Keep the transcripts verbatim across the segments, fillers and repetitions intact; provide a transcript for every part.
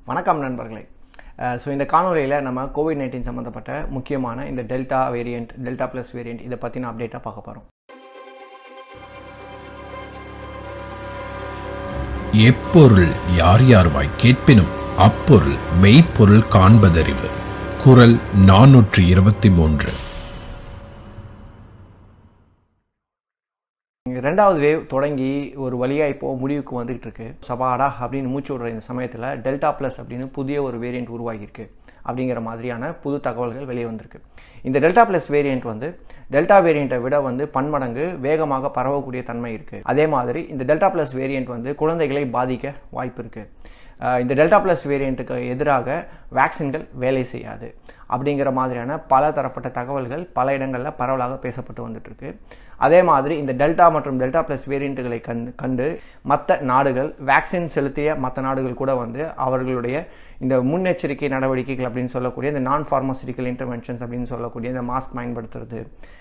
வணக்கம் நண்பர்களே. ஸோ இந்த காணொலியில் நம்ம கோவிட் நைன்டீன் சம்மந்தப்பட்ட முக்கியமான இந்த delta variant, delta plus variant இதை பற்றின அப்டேட்டாக பார்க்க போகிறோம். எப்பொருள் யார் யார்வாய் கேட்பினும் அப்பொருள் மெய்ப்பொருள் காண்பதறிவு. குறள் நானூற்றி இருபத்தி மூன்று. ரெண்டாவது வேவ் தொடங்கி ஒரு வழியாக இப்போது முடிவுக்கு வந்துகிட்டு இருக்கு. சபாடா அப்படின்னு மூச்சு விடுற இந்த சமயத்தில் டெல்டா ப்ளஸ் அப்படின்னு புதிய ஒரு வேரியண்ட் உருவாகியிருக்கு அப்படிங்கிற மாதிரியான புது தகவல்கள் வெளியே வந்திருக்கு. இந்த டெல்டா ப்ளஸ் வேரியண்ட் வந்து டெல்டா வேரியண்ட்டை விட வந்து பன்மடங்கு வேகமாக பரவக்கூடிய தன்மை இருக்குது. அதே மாதிரி இந்த டெல்டா ப்ளஸ் வேரியண்ட் வந்து குழந்தைகளை பாதிக்க வாய்ப்பு இருக்குது. இந்த டெல்டா ப்ளஸ் வேரியண்ட்டுக்கு எதிராக வேக்சின்கள் வேலை செய்யாது அப்படிங்கிற மாதிரியான பல தரப்பட்ட தகவல்கள் பல இடங்களில் பரவலாக பேசப்பட்டு வந்துட்டுருக்கு. அதே மாதிரி இந்த டெல்டா மற்றும் டெல்டா ப்ளஸ் வேரியண்ட்டுகளை கண்டு கண்டு மற்ற நாடுகள், வேக்சின் செலுத்திய மற்ற நாடுகள் கூட வந்து அவர்களுடைய இந்த முன்னெச்சரிக்கை நடவடிக்கைகள் அப்படின்னு சொல்லக்கூடிய இந்த நான் ஃபார்மசூட்டிக்கல் இன்டர்வென்ஷன்ஸ் அப்படின்னு சொல்லக்கூடிய இந்த மாஸ்க் பயன்படுத்துறது,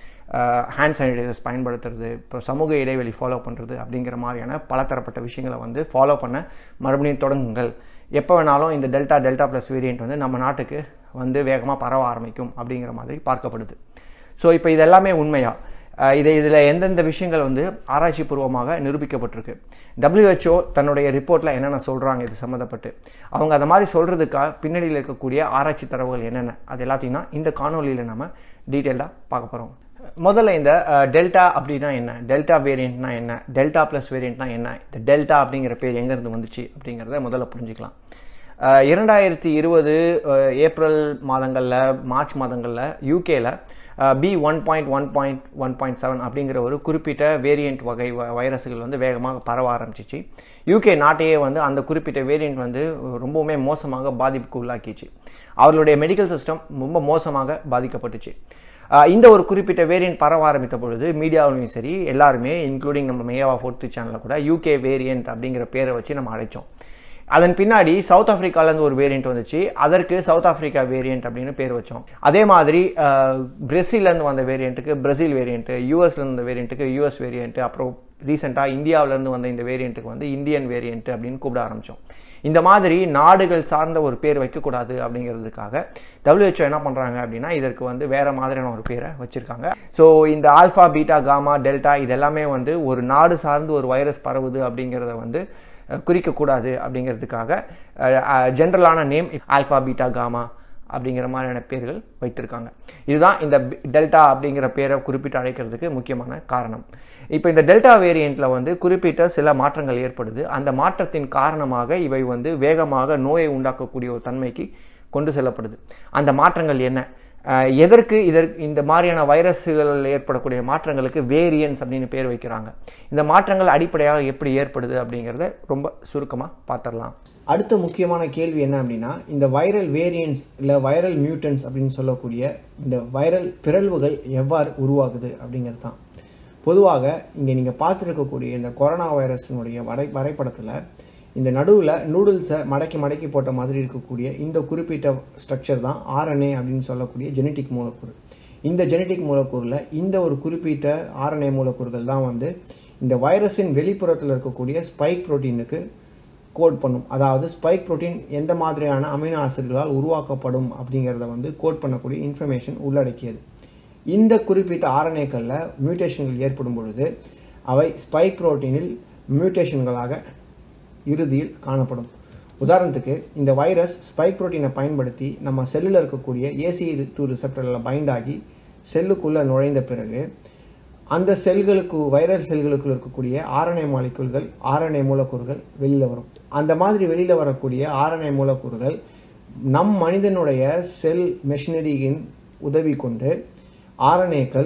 ஹேண்ட் சானிடைசர்ஸ் பயன்படுத்துறது, இப்போ சமூக இடைவெளி ஃபாலோ பண்ணுறது அப்படிங்கிற மாதிரியான பல தரப்பட்ட விஷயங்களை வந்து ஃபாலோ பண்ண மறுபடியும் தொடங்குங்கள். எப்போ வேணாலும் இந்த டெல்டா டெல்டா ப்ளஸ் வேரியண்ட் வந்து நம்ம நாட்டுக்கு வந்து வேகமாக பரவ ஆரம்பிக்கும் அப்படிங்கிற மாதிரி பார்க்கப்படுது. ஸோ இப்போ இது எல்லாமே உண்மையா? இதை இதில் எந்தெந்த விஷயங்கள் வந்து ஆராய்ச்சி பூர்வமாக நிரூபிக்கப்பட்டிருக்கு? டபிள்யூஹெச்ஓ தன்னுடைய ரிப்போர்ட்டில் என்னென்ன சொல்கிறாங்க இது சம்மந்தப்பட்டு, அவங்க அதை மாதிரி சொல்கிறதுக்காக பின்னணியில் இருக்கக்கூடிய ஆராய்ச்சி தரவுகள் என்னென்ன, அது எல்லாத்தையும் தான் இந்த காணொலியில் நம்ம டீட்டெயிலாக பார்க்க போகிறோம். முதல்ல இந்த டெல்டா அப்படின்னா என்ன, டெல்டா வேரியண்ட்னா என்ன, டெல்டா ப்ளஸ் வேரியண்ட்னா என்ன, இந்த டெல்டா அப்படிங்கிற பேர் எங்கேருந்து வந்துச்சு அப்படிங்கிறத முதல்ல புரிஞ்சுக்கலாம். இரண்டாயிரத்தி இருபது ஏப்ரல் மாதங்களில், மார்ச் மாதங்களில் யூகேல B one point one point one point seven அப்படிங்கிற ஒரு குறிப்பிட்ட வேரியண்ட் வகை வைரஸுகள் வந்து வேகமாக பரவ ஆரம்பிச்சிச்சு. யூகே நாட்டையே வந்து அந்த குறிப்பிட்ட வேரியண்ட் வந்து ரொம்பவுமே மோசமாக பாதிப்புக்கு உள்ளாக்கிச்சு. அவர்களுடைய மெடிக்கல் சிஸ்டம் ரொம்ப மோசமாக பாதிக்கப்பட்டுச்சு. இந்த ஒரு குறிப்பிட்ட வேரியண்ட் பரவ ஆரம்பித்த பொழுது மீடியாவிலையும் சரி எல்லாருமே, இன்க்ளூடிங் நம்ம மேயாவா ஃபோர்த்து சேனலில் கூட யூகே வேரியண்ட் அப்படிங்கிற பேரை வச்சு நம்ம அழைச்சோம். அதன் பின்னாடி சவுத் ஆப்பிரிக்காலேருந்து ஒரு வேரியண்ட் வந்துச்சு, அதற்கு சவுத் ஆப்பிரிக்கா வேரியண்ட் அப்படின்னு பேர் வச்சோம். அதே மாதிரி பிரேசிலேருந்து வந்த வேரியண்ட்டுக்கு பிரேசில் வேரியண்ட்டு, யூஎஸ்லேருந்து வந்த வேரியண்ட்டுக்கு யூஎஸ் வேரியண்ட்டு, அப்புறம் ரீசெண்டாக இந்தியாவிலேருந்து வந்த இந்த வேரியண்ட்டுக்கு வந்து இந்தியன் வேரியண்ட் அப்படின்னு கூப்பிட ஆரம்பித்தோம். இந்த மாதிரி நாடுகள் சார்ந்த ஒரு பேர் வைக்கக்கூடாது அப்படிங்கிறதுக்காக டபிள்யூஹெச்ஓ என்ன பண்ணுறாங்க அப்படின்னா இதற்கு வந்து வேறு மாதிரியான ஒரு பேரை வச்சுருக்காங்க. ஸோ இந்த ஆல்ஃபா, பீட்டா, காமா, டெல்டா இதெல்லாமே வந்து ஒரு நாடு சார்ந்து ஒரு வைரஸ் பரவுது அப்படிங்கிறத வந்து குறிக்கக்கூடாது அப்படிங்கிறதுக்காக ஜென்ரலான நேம் ஆல்ஃபா, பீட்டா, காமா அப்படிங்கிற மாதிரியான பேர்கள் வைத்திருக்காங்க. இதுதான் இந்த டெல்டா அப்படிங்கிற பேரை குறிப்பிட்டு அழைக்கிறதுக்கு முக்கியமான காரணம். இப்போ இந்த டெல்டா வேரியண்ட்டில் வந்து குறிப்பிட்ட சில மாற்றங்கள் ஏற்படுது. அந்த மாற்றத்தின் காரணமாக இவை வந்து வேகமாக நோயை உண்டாக்கக்கூடிய ஒரு தன்மைக்கு கொண்டு செல்லப்படுது. அந்த மாற்றங்கள் என்ன, எதற்கு இதற்கு இந்த மாதிரியான வைரஸுகள் ஏற்படக்கூடிய மாற்றங்களுக்கு வேரியன்ஸ் அப்படின்னு பேர் வைக்கிறாங்க. இந்த மாற்றங்கள் அடிப்படையாக எப்படி ஏற்படுது அப்படிங்கிறத ரொம்ப சுருக்கமாக பார்த்துடலாம். அடுத்த முக்கியமான கேள்வி என்ன அப்படின்னா, இந்த வைரல் வேரியன்ட்ஸ் இல்லை வைரல் மியூட்டன்ஸ் அப்படின்னு சொல்லக்கூடிய இந்த வைரல் பிறழ்வுகள் எவ்வாறு உருவாகுது அப்படிங்கிறது தான். பொதுவாக இங்கே நீங்கள் பார்த்துருக்கக்கூடிய இந்த கொரோனா வைரஸினுடைய வரை வரைபடத்தில் இந்த நடுவில் நூடுல்ஸை மடக்கி மடக்கி போட்ட மாதிரி இருக்கக்கூடிய இந்த குறிப்பிட்ட ஸ்ட்ரக்சர் தான் ஆர்என்ஏ அப்படின்னு சொல்லக்கூடிய ஜெனட்டிக் மூலக்கூறு. இந்த ஜெனட்டிக் மூலக்கூறில் இந்த ஒரு குறிப்பிட்ட ஆர்என்ஏ மூலக்கூறுகள் தான் வந்து இந்த வைரஸின் வெளிப்புறத்தில் இருக்கக்கூடிய ஸ்பைக் புரோட்டீனுக்கு கோட் பண்ணும். அதாவது ஸ்பைக் புரோட்டீன் எந்த மாதிரியான அமினோ ஆசிட்களால் உருவாக்கப்படும் அப்படிங்கிறத வந்து கோட் பண்ணக்கூடிய இன்ஃபர்மேஷன் உள்ளடக்கியது. இந்த குறிப்பிட்ட ஆர்என்ஏக்களில் மியூட்டேஷன்கள் ஏற்படும் பொழுது அவை ஸ்பைக் புரோட்டீனில் மியூட்டேஷன்களாக இறுதியில் காணப்படும். உதாரணத்துக்கு இந்த வைரஸ் ஸ்பைக் புரோட்டீனை பயன்படுத்தி நம்ம செல்லில் இருக்கக்கூடிய ஏசி டூ ரிசெப்டரில் பைண்ட் ஆகி செல்லுக்குள்ளே நுழைந்த பிறகு அந்த செல்களுக்கு, வைரஸ் செல்களுக்குள் இருக்கக்கூடிய ஆர்என்ஏ மாலிகுல்கள், ஆர்என்ஏ மூலக்கூறுகள் வெளியில் வரும். அந்த மாதிரி வெளியில் வரக்கூடிய ஆர்என்ஏ மூலக்கூறுகள் நம் மனிதனுடைய செல் மெஷினரியின் உதவி கொண்டு ஆர்என்ஏக்கள்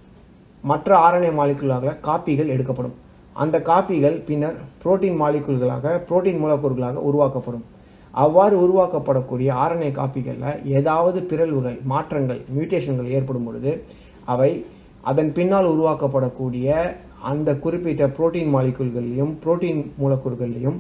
மற்ற ஆர்என்ஏ மாலிகுலாக காப்பிகள் எடுக்கப்படும். அந்த காப்பிகள் பின்னர் புரோட்டீன் மாலிகுல்களாக, புரோட்டீன் மூலக்கூறுகளாக உருவாக்கப்படும். அவ்வாறு உருவாக்கப்படக்கூடிய ஆர்என்ஏ காப்பிகளில் ஏதாவது பிறழ்வுகள், மாற்றங்கள், மியூட்டேஷன்கள் ஏற்படும் பொழுது அவை அதன் பின்னால் உருவாக்கப்படக்கூடிய அந்த குறிப்பிட்ட புரோட்டீன் மாலிகுல்களையும் புரோட்டீன் மூலக்கூறுகளையும்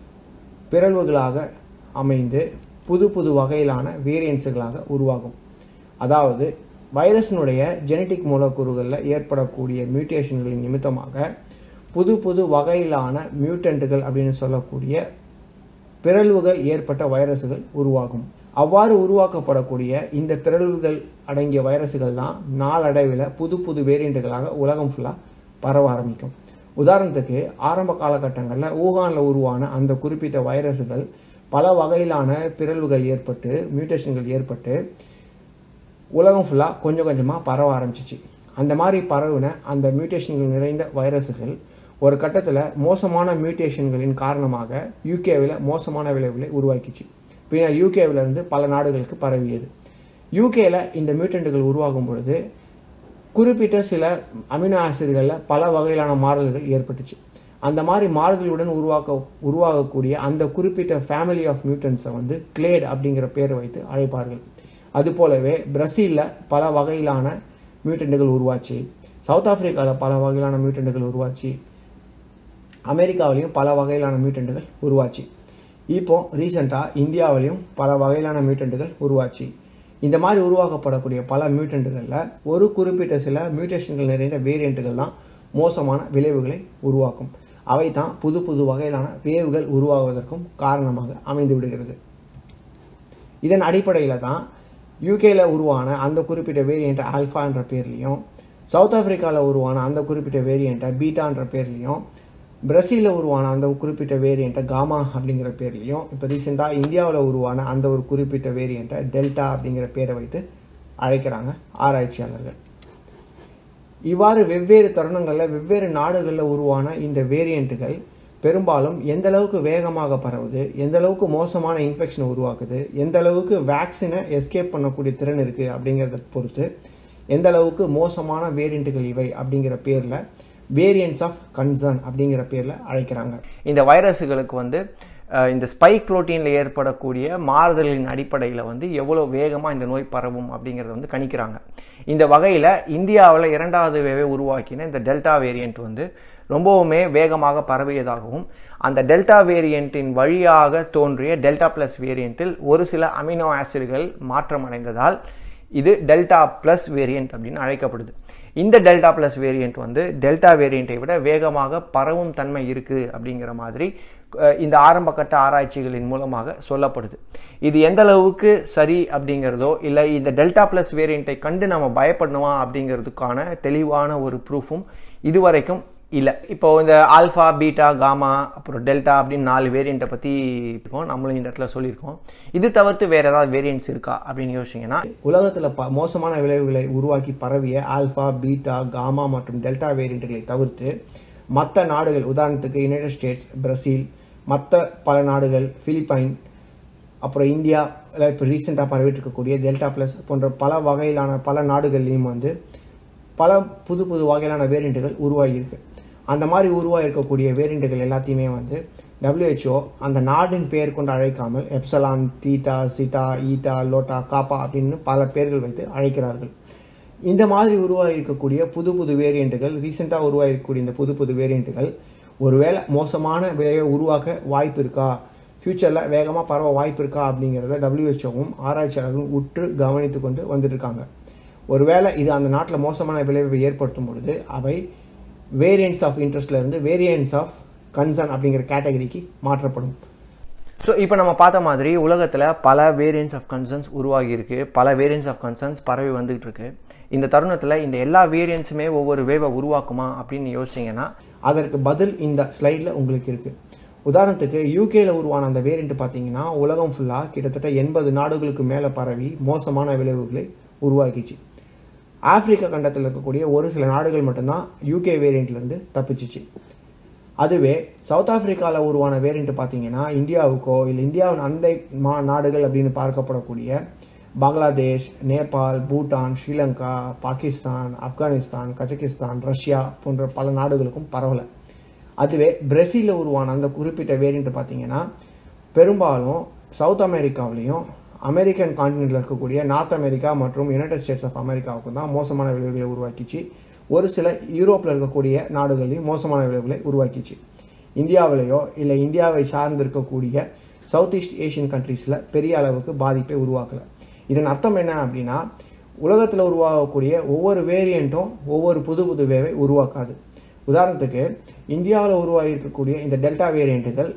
பிறழ்வுகளாக அமைந்து புது புது வகையிலான வேரியன்ஸுகளாக உருவாகும். அதாவது வைரஸினுடைய ஜெனட்டிக் மூலக்கூறுகளில் ஏற்படக்கூடிய மியூட்டேஷன்களின் நிமித்தமாக புது புது வகையிலான மியூட்டன்ட்டுகள் அப்படின்னு சொல்லக்கூடிய பிறழ்வுகள் ஏற்பட்ட வைரசுகள் உருவாகும். அவ்வாறு உருவாக்கப்படக்கூடிய இந்த பிறழ்வுகள் அடங்கிய வைரசுகள் தான் நாளடைவில் புது புது வேரியண்ட்டுகளாக உலகம் ஃபுல்லாக பரவ ஆரம்பிக்கும். உதாரணத்துக்கு ஆரம்ப காலகட்டங்களில் ஊகானில் உருவான அந்த குறிப்பிட்ட வைரசுகள் பல வகையிலான பிறழ்வுகள் ஏற்பட்டு மியூட்டேஷன்கள் ஏற்பட்டு உலகம் ஃபுல்லாக கொஞ்சம் கொஞ்சமாக பரவ ஆரம்பிச்சிச்சு. அந்த மாதிரி பரவின அந்த மியூட்டேஷன்கள் நிறைந்த வைரசுகள் ஒரு கட்டத்தில் மோசமான மியூட்டேஷன்களின் காரணமாக யூகேவில் மோசமான விளைவுகளை உருவாக்கிச்சு. பின்னர் யூகேவிலிருந்து பல நாடுகளுக்கு பரவியது. யூகேயில் இந்த மியூட்டன்ட்டுகள் உருவாகும் பொழுது குறிப்பிட்ட சில அமினோ ஆசிட்களில் பல வகையிலான மாறுதல்கள் ஏற்பட்டுச்சு. அந்த மாதிரி மாறுதலுடன் உருவாக்க உருவாகக்கூடிய அந்த குறிப்பிட்ட ஃபேமிலி ஆஃப் மியூட்டன்ஸை வந்து கிளேட் அப்படிங்கிற பேர் வைத்து அழைப்பார்கள். அதுபோலவே பிரசீலில் பல வகையிலான மியூட்டன்ட்டுகள் உருவாச்சு, சவுத் ஆஃப்ரிக்காவில் பல வகையிலான மியூட்டன்ட்டுகள் உருவாச்சு, அமெரிக்காவிலையும் பல வகையிலான மியூட்டன்ட்டுகள் உருவாச்சு. இப்போ ரீசெண்டாக இந்தியாவிலையும் பல வகையிலான மியூட்டன்ட்டுகள் உருவாச்சு. இந்த மாதிரி உருவாக்கப்படக்கூடிய பல மியூட்டன்ட்டுகளில் ஒரு குறிப்பிட்ட சில மியூட்டேஷன்கள் நிறைந்த வேரியண்ட்டுகள் தான் மோசமான விளைவுகளை உருவாக்கும். அவை தான் புது புது வகையிலான வேவுகள் உருவாவதற்கும் காரணமாக அமைந்து விடுகிறது. இதன் அடிப்படையில் தான் யூகேயில் உருவான அந்த குறிப்பிட்ட வேரியண்ட்டை ஆல்ஃபா என்ற பேர்லையும், சவுத் ஆஃப்ரிக்காவில் உருவான அந்த குறிப்பிட்ட வேரியண்ட்டை பீட்டான்ற பேர்லையும், பிரசீலில் உருவான அந்த குறிப்பிட்ட வேரியண்ட்டை காமா அப்படிங்கிற பேர்லையும், இப்போ ரீசெண்டாக இந்தியாவில் உருவான அந்த ஒரு குறிப்பிட்ட வேரியண்ட்டை டெல்டா அப்படிங்கிற பேரை வைத்து அழைக்கிறாங்க ஆராய்ச்சியாளர்கள். இவ்வாறு வெவ்வேறு தருணங்களில் வெவ்வேறு நாடுகளில் உருவான இந்த வேரியண்ட்டுகள் பெரும்பாலும் எந்த அளவுக்கு வேகமாக பரவுது, எந்த அளவுக்கு மோசமான இன்ஃபெக்ஷனை உருவாக்குது, எந்த அளவுக்கு வேக்சினை எஸ்கேப் பண்ணக்கூடிய திறன் இருக்குது அப்படிங்கிறத பொறுத்து எந்த அளவுக்கு மோசமான வேரியண்ட்டுகள் இவை அப்படிங்கிற பேரில் வேரியன்ட்ஸ் ஆஃப் கன்சர்ன் அப்படிங்கிற பேரில் அழைக்கிறாங்க. இந்த வைரஸுகளுக்கு வந்து இந்த ஸ்பைக் புரோட்டீனில் ஏற்படக்கூடிய மாறுதலின் அடிப்படையில் வந்து எவ்வளோ வேகமாக இந்த நோய் பரவும் அப்படிங்கிறத வந்து கணிக்கிறாங்க. இந்த வகையில் இந்தியாவில் இரண்டாவது வேவை உருவாக்கின இந்த டெல்டா வேரியண்ட் வந்து ரொம்பவுமே வேகமாக பரவியதாகவும், அந்த டெல்டா வேரியண்ட்டின் வழியாக தோன்றிய டெல்டா பிளஸ் வேரியண்ட்டில் ஒரு சில அமினோ ஆசிட்கள் மாற்றமடைந்ததால் இது டெல்டா பிளஸ் வேரியண்ட் அப்படின்னு அழைக்கப்படுது. இந்த டெல்டா பிளஸ் வேரியண்ட் வந்து டெல்டா வேரியண்ட்டை விட வேகமாக பரவும் தன்மை இருக்குது அப்படிங்கிற மாதிரி இந்த ஆரம்ப கட்ட ஆராய்ச்சிகளின் மூலமாக சொல்லப்படுது. இது எந்த அளவுக்கு சரி அப்படிங்கிறதோ இல்லை இந்த டெல்டா பிளஸ் வேரியண்ட்டை கண்டு நம்ம பயப்படணுமா அப்படிங்கிறதுக்கான தெளிவான ஒரு ப்ரூஃபும் இதுவரைக்கும் இல்லை. இப்போ இந்த ஆல்ஃபா, பீட்டா, காமா, அப்புறம் டெல்டா அப்படின்னு நாலு வேரியண்ட்டை பற்றி இருக்கோம், நம்மளும் இந்த இடத்துல சொல்லியிருக்கோம். இது தவிர்த்து வேறு ஏதாவது வேரியண்ட்ஸ் இருக்கா அப்படின்னு யோசிச்சிங்கன்னா, உலகத்தில் ப மோசமான விளைவுகளை உருவாக்கி பரவிய ஆல்ஃபா, பீட்டா, காமா மற்றும் டெல்டா வேரியண்ட்டுகளை தவிர்த்து மற்ற நாடுகள், உதாரணத்துக்கு யுனைடெட் ஸ்டேட்ஸ், பிரசீல், மற்ற பல நாடுகள், பிலிப்பைன், அப்புறம் இந்தியா, இப்போ ரீசெண்டாக பரவிட்டு இருக்கக்கூடிய டெல்டா ப்ளஸ் போன்ற பல வகையிலான பல நாடுகள்லையும் வந்து பல புது புது வகையிலான வேரியண்ட்டுகள் உருவாகியிருக்கு. அந்த மாதிரி உருவாகிருக்கக்கூடிய வேரியண்ட்டுகள் எல்லாத்தையுமே வந்து டபிள்யூஹெச்ஓ அந்த நாடின் பெயர் கொண்டு அழைக்காமல் epsilon, theta, zeta, eta, iota, kappa அப்படின்னு பல பேர்கள் வைத்து அழைக்கிறார்கள். இந்த மாதிரி உருவாகிருக்கக்கூடிய புது புது வேரியண்ட்டுகள், ரீசெண்டாக உருவாகிருக்கக்கூடிய இந்த புது புது வேரியண்ட்டுகள் ஒருவேளை மோசமான விளைவை உருவாக்க வாய்ப்பு இருக்கா, ஃப்யூச்சரில் வேகமாக பரவ வாய்ப்பு இருக்கா அப்படிங்கிறத டபிள்யூஹெச்ஓவும் ஆராய்ச்சியாளர்களும் உற்று கவனித்து கொண்டு வந்துட்டுருக்காங்க. ஒருவேளை இது அந்த நாட்டில் மோசமான விளைவை ஏற்படுத்தும் பொழுது அவை வேரியன்ட்ஸ் ஆஃப் இன்ட்ரெஸ்ட்லேருந்து வேரியன்ட்ஸ் ஆஃப் கன்சர்ன் அப்படிங்கிற கேட்டகரிக்கு மாற்றப்படும். ஸோ இப்போ நம்ம பார்த்த மாதிரி உலகத்தில் பல வேரியன்ட்ஸ் ஆஃப் கன்சர்ன்ஸ் உருவாகியிருக்கு, பல வேரியன்ட்ஸ் ஆஃப் கன்சர்ன்ஸ் பரவி வந்துகிட்டு இருக்கு. இந்த தருணத்தில் இந்த எல்லா வேரியன்ட்ஸுமே ஒவ்வொரு வேவை உருவாக்குமா அப்படின்னு யோசிச்சிங்கன்னா அதற்கு பதில் இந்த ஸ்லைடில் உங்களுக்கு இருக்குது. உதாரணத்துக்கு யூகேயில் உருவான அந்த வேரியண்ட் பார்த்தீங்கன்னா உலகம் ஃபுல்லாக கிட்டத்தட்ட எண்பது நாடுகளுக்கு மேலே பரவி மோசமான விளைவுகளை உருவாக்கிச்சு. ஆப்பிரிக்கா கண்டத்தில் இருக்கக்கூடிய ஒரு சில நாடுகள் மட்டும்தான் யூகே வேரியண்ட்லேருந்து தப்பிச்சிச்சு. அதுவே சவுத் ஆஃப்ரிக்காவில் உருவான வேரியண்ட் பார்த்தீங்கன்னா இந்தியாவுக்கோ இல்லை இந்தியாவின் அந்த மா நாடுகள் அப்படின்னு பார்க்கப்படக்கூடிய பங்களாதேஷ், நேபாள், பூட்டான், ஸ்ரீலங்கா, பாகிஸ்தான், ஆப்கானிஸ்தான், கஜகிஸ்தான், ரஷ்யா போன்ற பல நாடுகளுக்கும் பரவலை. அதுவே பிரேசிலில் உருவான அந்த குறிப்பிட்ட வேரியண்ட் பார்த்தீங்கன்னா பெரும்பாலும் சவுத் அமெரிக்காவிலையும் அமெரிக்கன் கான்டினென்ட்டில் இருக்கக்கூடிய நார்த் அமெரிக்கா மற்றும் யுனைடெட் ஸ்டேட்ஸ் ஆஃப் அமெரிக்காவுக்கு தான் மோசமான விளைவுகளை உருவாக்கிச்சு. ஒரு சில யூரோப்பில் இருக்கக்கூடிய நாடுகளையும் மோசமான விளைவுகளை உருவாக்கிச்சு. இந்தியாவிலேயோ இல்லை இந்தியாவை சார்ந்து இருக்கக்கூடிய சவுத் ஈஸ்ட் ஏஷியன் கண்ட்ரீஸில் பெரிய அளவுக்கு பாதிப்பை உருவாக்கலை. இதன் அர்த்தம் என்ன அப்படின்னா உலகத்தில் உருவாகக்கூடிய ஒவ்வொரு வேரியண்ட்டும் ஒவ்வொரு புது புது வேவை உருவாக்காது. உதாரணத்துக்கு இந்தியாவில் உருவாகி இருக்கக்கூடிய இந்த டெல்டா வேரியண்ட்டுகள்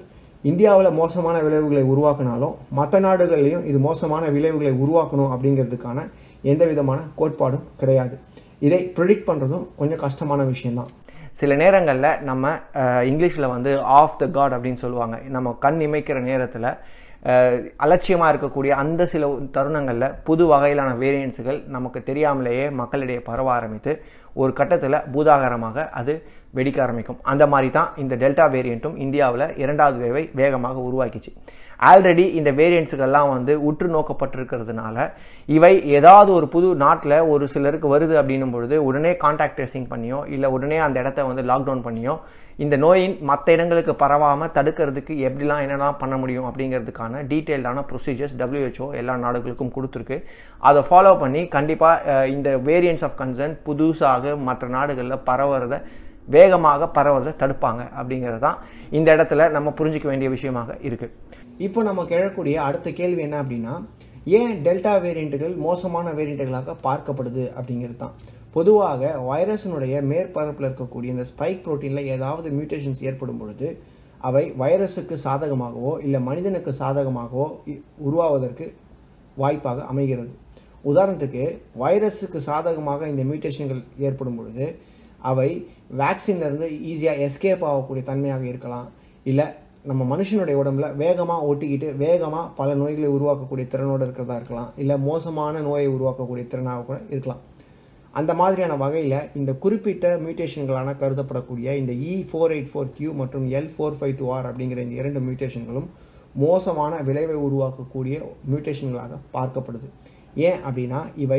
இந்தியாவில் மோசமான விளைவுகளை உருவாக்கினாலும் மற்ற நாடுகள்லையும் இது மோசமான விளைவுகளை உருவாக்கணும் அப்படிங்கிறதுக்கான எந்த விதமான கோட்பாடும் கிடையாது. இதை ப்ரிடிக்ட் பண்ணுறதும் கொஞ்சம் கஷ்டமான விஷயம்தான். சில நேரங்களில் நம்ம இங்கிலீஷில் வந்து ஆஃப் த காட் அப்படின்னு சொல்லுவாங்க. நம்ம கண் இமைக்கிற நேரத்தில் அலட்சியமாக இருக்கக்கூடிய அந்த சில தருணங்களில் புது வகையிலான வேரியன்ஸுகள் நமக்கு தெரியாமலேயே மக்களிடையே பரவ ஆரம்பித்து ஒரு கட்டத்தில் பூதாகரமாக அது வெடிக்க ஆரம்பிக்கும். அந்த மாதிரி தான் இந்த டெல்டா வேரியண்ட்டும் இந்தியாவில் இரண்டாவது வேவை வேகமாக உருவாக்கிச்சு. ஆல்ரெடி இந்த வேரியன்ட்ஸுகள்லாம் வந்து உற்று நோக்கப்பட்டிருக்கிறதுனால இவை ஏதாவது ஒரு புது நாட்டில் ஒரு சிலருக்கு வருது அப்படின்னும் பொழுது உடனே கான்டாக்ட் ட்ரேசிங் பண்ணியோ இல்லை உடனே அந்த இடத்த வந்து லாக்டவுன் பண்ணியோ இந்த நோயின் மற்ற இடங்களுக்கு பரவாமல் தடுக்கிறதுக்கு எப்படிலாம் என்னெல்லாம் பண்ண முடியும் அப்படிங்கிறதுக்கான டீட்டெயில்டான ப்ரொசீஜர்ஸ் டபிள்யூஹெச்ஓ எல்லா நாடுகளுக்கும் கொடுத்துருக்கு. அதை ஃபாலோ பண்ணி கண்டிப்பாக இந்த வேரியன்ட்ஸ் ஆஃப் கன்சர்ன் புதுசாக மற்ற நாடுகளில் பரவுறதை வேகமாக பரவுறதை தடுப்பாங்க அப்படிங்கிறது தான் இந்த இடத்துல நம்ம புரிஞ்சிக்க வேண்டிய விஷயமாக இருக்குது. இப்போ நம்ம கேட்கக்கூடிய அடுத்த கேள்வி என்ன அப்படின்னா, ஏன் டெல்டா வேரியண்ட்டுகள் மோசமான வேரியண்ட்டுகளாக பார்க்கப்படுது அப்படிங்கிறது தான். பொதுவாக வைரஸினுடைய மேற்பரப்பில் இருக்கக்கூடிய இந்த ஸ்பைக் புரோட்டீனில் ஏதாவது மியூட்டேஷன்ஸ் ஏற்படும் பொழுது அவை வைரஸுக்கு சாதகமாகவோ இல்லை மனிதனுக்கு சாதகமாகவோ உருவாவதற்கு வாய்ப்பாக அமைகிறது. உதாரணத்துக்கு வைரஸுக்கு சாதகமாக இந்த மியூட்டேஷன்கள் ஏற்படும் பொழுது அவை வேக்சின்லேருந்து ஈஸியாக எஸ்கேப் ஆகக்கூடிய தன்மையாக இருக்கலாம். இல்லை நம்ம மனுஷனுடைய உடம்புல வேகமாக ஒட்டிக்கிட்டு வேகமாக பல நோய்களை உருவாக்கக்கூடிய திறனோடு இருக்கிறதா இருக்கலாம். இல்லை மோசமான நோயை உருவாக்கக்கூடிய திறனாக கூட இருக்கலாம். அந்த மாதிரியான வகையில் இந்த குறிப்பிட்ட மியூட்டேஷன்களான கருதப்படக்கூடிய இந்த E four eight four Q மற்றும் L four five two R அப்படிங்கிற இந்த இரண்டு மியூட்டேஷன்களும் மோசமான விளைவை உருவாக்கக்கூடிய மியூட்டேஷன்களாக பார்க்கப்படுது. ஏன் அப்படின்னா இவை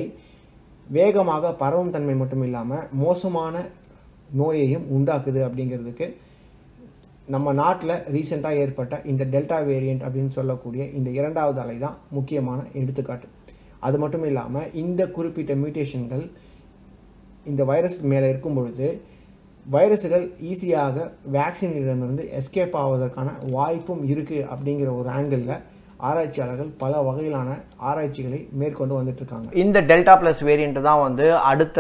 வேகமாக பரவும் தன்மை மட்டும் இல்லாமல் மோசமான நோயையும் உண்டாக்குது அப்படிங்கிறதுக்கு நம்ம நாட்டில் ரீசெண்டாக ஏற்பட்ட இந்த டெல்டா வேரியண்ட் அப்படின்னு சொல்லக்கூடிய இந்த இரண்டாவது அலை தான் முக்கியமான எடுத்துக்காட்டு. அது மட்டும் இல்லாமல் இந்த குறிப்பிட்ட மியூட்டேஷன்கள் இந்த வைரஸ் மேலே இருக்கும் பொழுது வைரஸுகள் ஈஸியாக வேக்சினிடமிருந்து எஸ்கேப் ஆவதற்கான வாய்ப்பும் இருக்குது அப்படிங்கிற ஒரு ஆங்கிளில் ஆராய்ச்சியாளர்கள் பல வகையிலான ஆராய்ச்சிகளை மேற்கொண்டு வந்துட்டு இருக்காங்க. இந்த டெல்டா பிளஸ் வேரியண்ட் தான் வந்து அடுத்த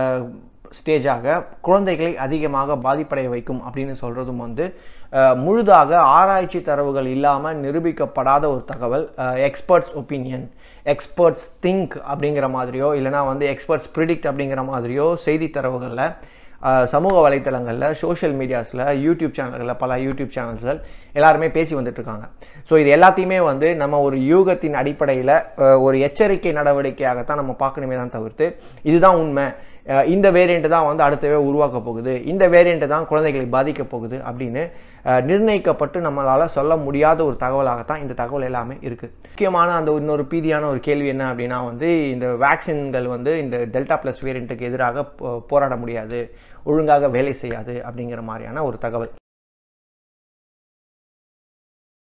ஸ்டேஜாக குழந்தைகளை அதிகமாக பாதிப்படைய வைக்கும் அப்படின்னு சொல்றதும் வந்து முழுதாக ஆராய்ச்சி தரவுகள் இல்லாமல் நிரூபிக்கப்படாத ஒரு தகவல். எக்ஸ்பர்ட்ஸ் ஒப்பீனியன், எக்ஸ்பர்ட்ஸ் திங்க் அப்படிங்கிற மாதிரியோ இல்லைனா வந்து எக்ஸ்பர்ட்ஸ் ப்ரிடிக்ட் அப்படிங்கிற மாதிரியோ செய்தி தரவுகளில் சமூக வலைத்தளங்களில் சோஷியல் மீடியாஸில் யூடியூப் சேனல்களில் பல யூடியூப் சேனல்ஸ்கள் எல்லாருமே பேசி வந்துட்டு இருக்காங்க. ஸோ இது எல்லாத்தையுமே வந்து நம்ம ஒரு யூகத்தின் அடிப்படையில் ஒரு எச்சரிக்கை நடவடிக்கையாகத்தான் நம்ம பார்க்கணுமே தான் தவிர்த்து இதுதான் உண்மை, இந்த வேரியண்ட் தான் வந்து அடுத்தவே உருவாக்க போகுது, இந்த வேரியண்ட் தான் குழந்தைகளை பாதிக்க போகுது அப்படின்னு நிர்ணயிக்கப்பட்டு நம்மளால் சொல்ல முடியாத ஒரு தகவலாகத்தான் இந்த தகவல் எல்லாமே இருக்குது. முக்கியமான அந்த இன்னொரு பீதியான ஒரு கேள்வி என்ன அப்படின்னா வந்து இந்த வேக்சின்கள் வந்து இந்த டெல்டா பிளஸ் வேரியண்ட்டுக்கு எதிராக போராட முடியாது, ஒழுங்காக வேலை செய்யாது அப்படிங்கிற மாதிரியான ஒரு தகவல்.